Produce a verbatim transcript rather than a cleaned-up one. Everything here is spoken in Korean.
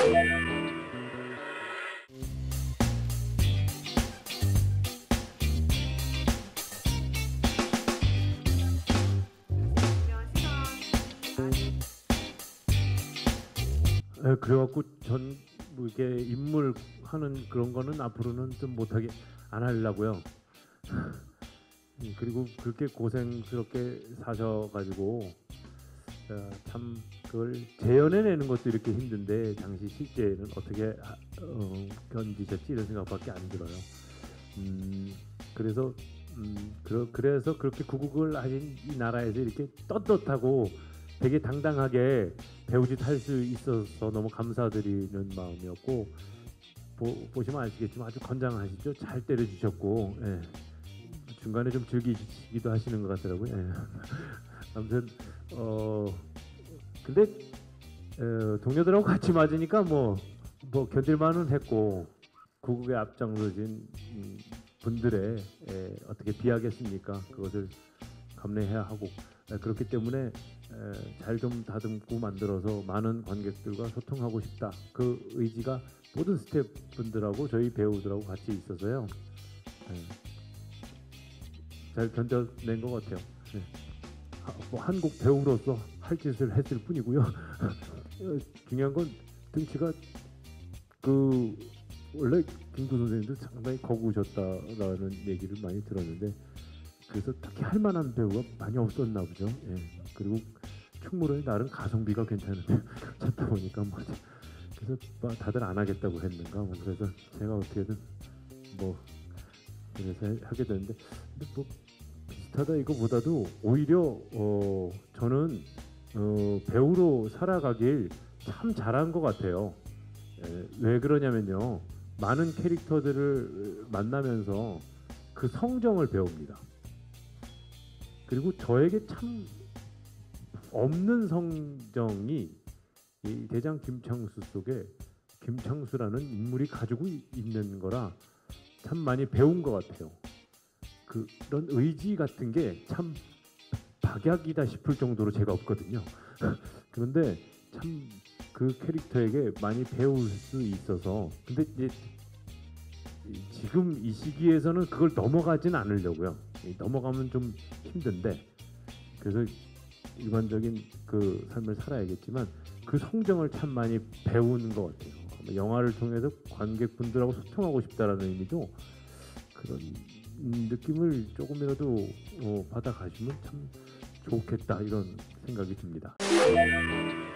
네, 그래갖고 전 뭐 이게 인물 하는 그런 거는 앞으로는 좀 못하게 안 하려고요. 그리고 그렇게 고생스럽게 사셔가지고 어, 참 그걸 재현해내는 것도 이렇게 힘든데 당시 실제는 어떻게 어, 견디셨지 이런 생각밖에 안 들어요. 음, 그래서 음, 그러, 그래서 그렇게 구국을 하신 이 나라에서 이렇게 떳떳하고 되게 당당하게 배우짓 할 수 있어서 너무 감사드리는 마음이었고, 보, 보시면 아시겠지만 아주 건장하시죠. 잘 때려주셨고, 예. 중간에 좀 즐기기도 하시는 것 같더라고요. 예. 아무튼 어 근데 어, 동료들하고 같이 맞으니까 뭐, 뭐 견딜만은 했고, 구국에 앞장서신 음, 분들의 에, 어떻게 비하겠습니까? 그것을 감내해야 하고, 에, 그렇기 때문에 잘 좀 다듬고 만들어서 많은 관객들과 소통하고 싶다. 그 의지가 모든 스태프분들하고 저희 배우들하고 같이 있어서요. 에, 잘 견뎌낸 것 같아요. 네. 뭐 한국 배우로서 할 짓을 했을 뿐이고요. 중요한 건 등치가 그 원래 김구 선생님도 상당히 거구셨다라는 얘기를 많이 들었는데, 그래서 딱히 할 만한 배우가 많이 없었나 보죠. 예. 그리고 충무로에 나름 가성비가 괜찮은데 찾다 보니까 뭐 그래서 뭐 다들 안 하겠다고 했는가 뭐, 그래서 제가 어떻게든 뭐 그래서 하게 됐는데, 근데 뭐 비슷하다 이거보다도 오히려 어 저는 어 배우로 살아가길 참 잘한 것 같아요. 예, 왜 그러냐면요, 많은 캐릭터들을 만나면서 그 성정을 배웁니다. 그리고 저에게 참 없는 성정이 이 대장 김창수 속에 김창수라는 인물이 가지고 있는 거라 참 많이 배운 것 같아요. 그런 의지 같은 게 참 박약이다 싶을 정도로 제가 없거든요. 그런데 참 그 캐릭터에게 많이 배울 수 있어서, 근데 이제 지금 이 시기에서는 그걸 넘어가진 않으려고요. 넘어가면 좀 힘든데, 그래서 일반적인 그 삶을 살아야겠지만 그 성정을 참 많이 배우는 것 같아요. 영화를 통해서 관객분들하고 소통하고 싶다라는 의미도 그런 느낌을 조금이라도 어, 받아가시면 참 좋겠다, 이런 생각이 듭니다.